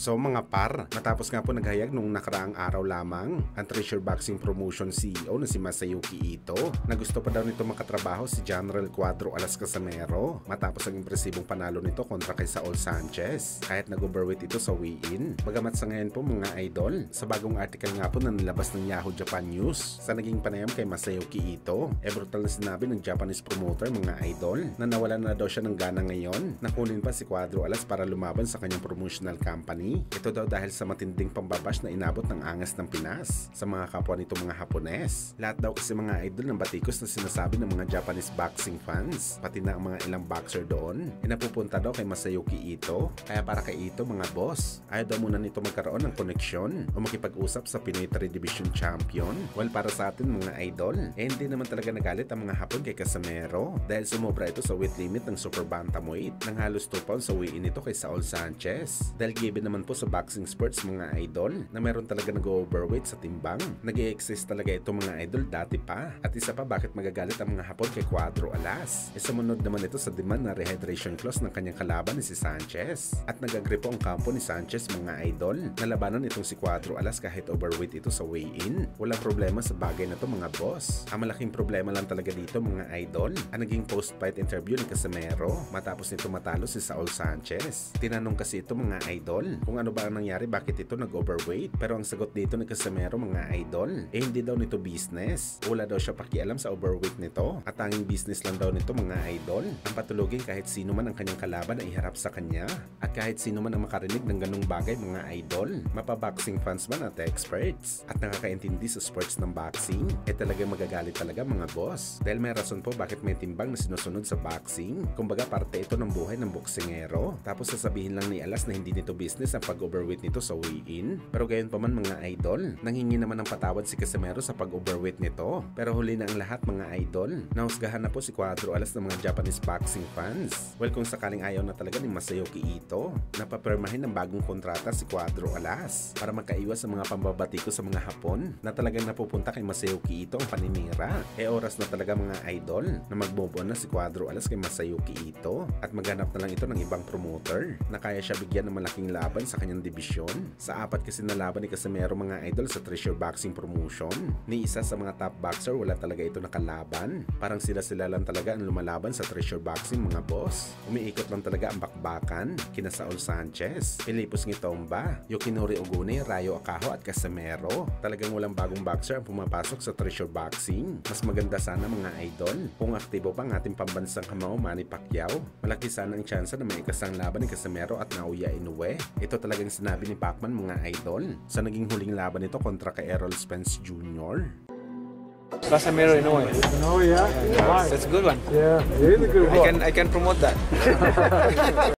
So mga par, matapos nga po naghayag nung nakaraang araw lamang ang Treasure Boxing Promotion CEO na si Masayuki Ito na gusto pa daw nito makatrabaho si General Cuadro Alas Casimero matapos ang impresibong panalo nito kontra kay Saul Sanchez kahit nag-overweight ito sa weigh-in. Bagamat sa ngayon po mga idol, sa bagong article nga po na nilabas ng Yahoo Japan News sa naging panayam kay Masayuki Ito, brutal na sinabi ng Japanese promoter mga idol na nawalan na daw siya ng gana ngayon na kunin pa si Cuadro Alas para lumaban sa kanyang promotional company. Ito daw dahil sa matinding pambabash na inabot ng angas ng Pinas sa mga kapwa nito mga Hapones. Lahat daw kasi mga idol ng batikos na sinasabi ng mga Japanese boxing fans, pati na ang mga ilang boxer doon, napupunta daw kay Masayuki Ito. Kaya para kay Ito mga boss, ayaw daw muna nito magkaroon ng koneksyon o makipag-usap sa Pinoy 3 Division Champion. Well, para sa atin mga idol, hindi naman talaga nagalit ang mga Hapon kay Casimero dahil sumobra ito sa weight limit ng super bantamweight ng halos 2 pounds sa weigh-in nito kay Saul Sanchez. Dahil given naman po sa boxing sports mga idol na meron talaga nag-overweight sa timbang. Nag-i-exist talaga ito mga idol dati pa. At isa pa, bakit magagalit ang mga Hapon kay Cuadro Alas? Sumunod naman ito sa demand na rehydration clause ng kanyang kalaban ni si Sanchez. At nag-agree po ang kampo ni Sanchez mga idol na labanan itong si Cuadro Alas kahit overweight ito sa weigh-in. Walang problema sa bagay na to mga boss. Ang malaking problema lang talaga dito mga idol ang naging post-fight interview ni Casimero matapos nito matalo si Saul Sanchez. Tinanong kasi ito mga idol kung ano ba ang nangyari, bakit ito nag-overweight. Pero ang sagot dito ni Casimero mga idol, hindi daw nito business. Wala daw siya pakialam sa overweight nito. At tanging business lang daw nito mga idol ang patulugin kahit sino man ang kanyang kalaban na iharap sa kanya. At kahit sino man ang makarinig ng ganung bagay mga idol, mapa-boxing fans man at experts at nakakaintindi sa sports ng boxing, talagang magagalit talaga mga boss. Dahil may rason po bakit may timbang na sinusunod sa boxing. Kumbaga parte ito ng buhay ng boksingero. Tapos sasabihin lang ni Alas na hindi nito business ang pag-overweight nito sa weigh-in. Pero gayon pa man mga idol, nanghingi naman ng patawad si Casimero sa pag-overweight nito. Pero huli na ang lahat mga idol, nahusgahan na po si Cuadro Alas ng mga Japanese boxing fans. Well, kung sakaling ayaw na talaga ni Masayuki Ito, napapermahin ng bagong kontrata si Cuadro Alas para makaiwas sa mga pambabatiko sa mga Hapon na talagang napupunta kay Masayuki Ito ang paninira. Oras na talaga mga idol na mag-move on na si Cuadro Alas kay Masayuki Ito at maghanap na lang ito ng ibang promoter na kaya siya bigyan ng malaking laban sa kanyang dibisyon. Sa 4 kasi na laban ni Casimero mga idol sa Treasure Boxing Promotion, ni isa sa mga top boxer wala talaga ito nakalaban. Parang sila lang talaga ang lumalaban sa Treasure Boxing mga boss. Umiikot lang talaga ang bakbakan kina Saul Sanchez, Pilipos Ngitomba, Yukinori Ogune, Rayo Akaho at Casimero. Talagang walang bagong boxer ang pumapasok sa Treasure Boxing. Mas maganda sana mga idol kung aktibo pa ang ating pambansang kamao Manny Pacquiao. Malaki sana ang tsansa na may ikasang laban ni Casimero at Naoya Inoue. Ito talagang sinabi ni Pacman mga idol sa naging huling laban nito kontra kay Errol Spence Jr. Casimero Inoue. Oh yeah, That's a good one. yeah, it is a good one. I can promote that.